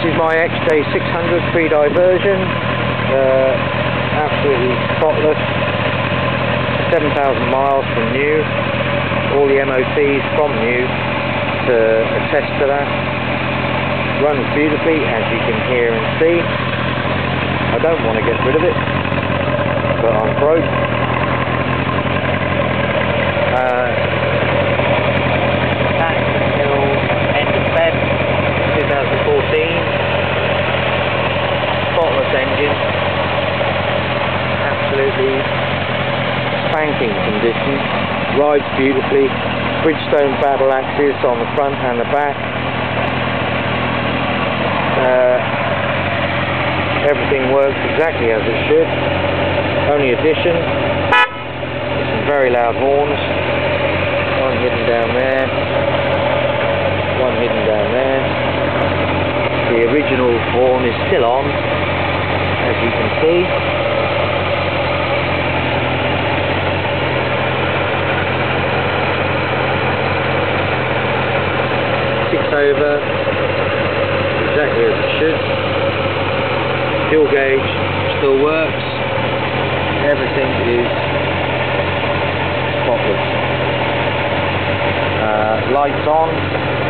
This is my XJ600 pre-diversion, absolutely spotless, 7,000 miles from new, all the MOTs from new to attest to that. Runs beautifully, as you can hear and see. I don't want to get rid of it, but I'm broke. Back until end of Feb 2014. Spotless engine, absolutely spanking condition, rides beautifully, Bridgestone battle axes on the front and the back. Everything works exactly as it should. Only addition, some very loud horns, one hidden down there, one hidden down there. The original horn is still on, as you can see. Ticked over, exactly as it should. Fuel gauge still works. Everything is spotless. Lights on.